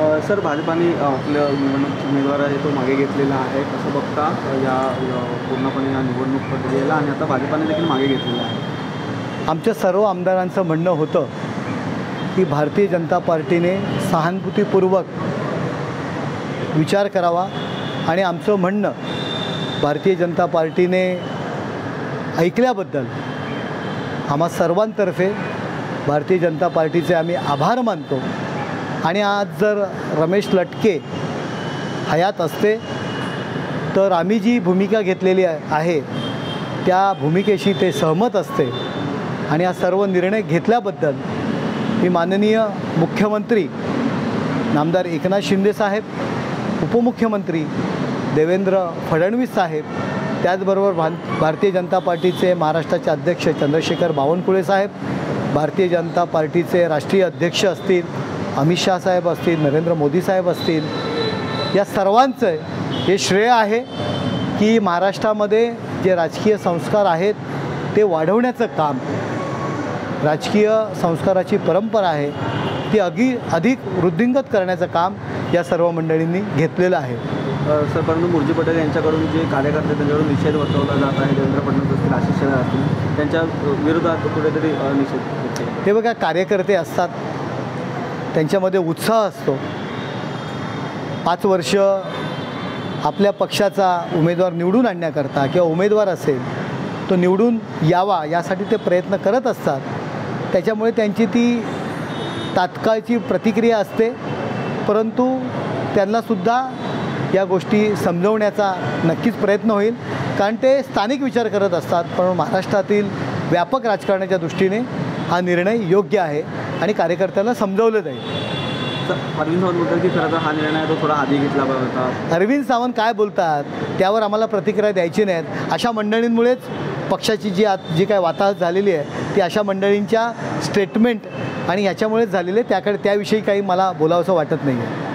Sir, भाजपाने आपल्या निवडणूक उमेदवार आहे तो मागे घेतलेला आहे. कसं बघता या पूर्णपणे या निवडणूक प्रक्रियेला, आणि आता भाजपाने देखील मागे घेतलेला आहे? आमच्या सर्व आमदारांचं म्हणणं होतं की भारतीय जनता पार्टीने सहानुभूतीपूर्वक विचार करावा आणि आमचं म्हणणं भारतीय जनता पार्टीने ऐकल्याबद्दल आम्हा सर्वांतर्फे भारतीय जनता पार्टीचे आम्ही आभार मानतो. आणि आज जर रमेश लटके हयात असते तर आम्ही जी भूमिका घेतलेली आहे त्या भूमिकेशी ते सहमत असते. आणि हा सर्व निर्णय घेतल्याबद्दल मी माननीय मुख्यमंत्री नामदार एकनाथ शिंदे साहेब, उपमुख्यमंत्री देवेंद्र फडणवीस साहेब, त्याचबरोबर भारतीय जनता पार्टीचे महाराष्ट्राचे अध्यक्ष चंद्रशेखर बावनकुळे साहेब, भारतीय जनता पार्टीचे राष्ट्रीय अध्यक्ष असतील अमित शाह साहेब असतील, नरेंद्र मोदी साहेब असतील, या सर्वांचं हे श्रेय आहे की महाराष्ट्रामध्ये जे राजकीय संस्कार आहेत ते वाढवण्याचं काम, राजकीय संस्काराची परंपरा आहे ती अधिक वृद्धिंगत करण्याचं काम या सर्व मंडळींनी घेतलेलं आहे. सर, परंतु मुर्जी पटेल यांच्याकडून जे कार्यकर्ते त्यांच्याकडून निषेध वर्तवला जात आहे, देवेंद्र फडणवीस असतील, आशिष शेलार असतील, त्यांच्या विरोधात कुठेतरी निषेध. हे बघा, कार्यकर्ते असतात, त्यांच्यामध्ये उत्साह असतो. 5 वर्ष आपल्या पक्षाचा उमेदवार निवडून आणण्याकरता किंवा उमेदवार असेल तो निवडून यावा यासाठी ते प्रयत्न करत असतात. त्याच्यामुळे त्यांची ती तात्काळची प्रतिक्रिया असते, परंतु त्यांनासुद्धा या गोष्टी समजवण्याचा नक्कीच प्रयत्न होईल, कारण ते स्थानिक विचार करत असतात. पण महाराष्ट्रातील व्यापक राजकारणाच्या दृष्टीने हा निर्णय योग्य आहे आणि कार्यकर्त्यांना समजवलं जाईल. अरविंद सावंत बोलतात की खरं तर हा निर्णय तो थोडा आधी घेतला होता. अरविंद सावंत काय बोलतात त्यावर आम्हाला प्रतिक्रिया द्यायची नाहीत. अशा मंडळींमुळेच पक्षाची जी काय वाताहत झालेली आहे ती अशा मंडळींच्या स्टेटमेंट आणि याच्यामुळेच झालेली आहे. त्याविषयी काही मला बोलावंसं वाटत नाही आहे.